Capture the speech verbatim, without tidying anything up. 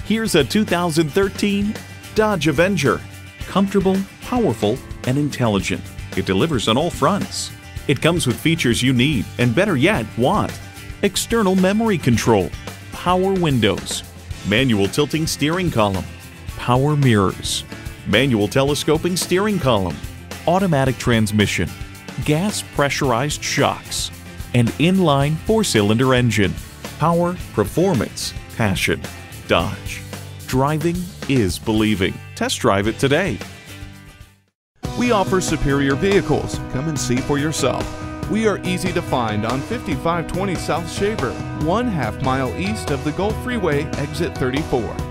Here's a two thousand thirteen Dodge Avenger. Comfortable, powerful, and intelligent, it delivers on all fronts. It comes with features you need, and better yet, want. External memory control, power windows, manual tilting steering column, power mirrors, manual telescoping steering column, automatic transmission, gas pressurized shocks, and inline four-cylinder engine. Power, performance, passion. Dodge. Driving is believing. Test drive it today. We offer superior vehicles. Come and see for yourself. We are easy to find on fifty-five twenty South Shaver, one half mile east of the Gulf Freeway, exit thirty-four.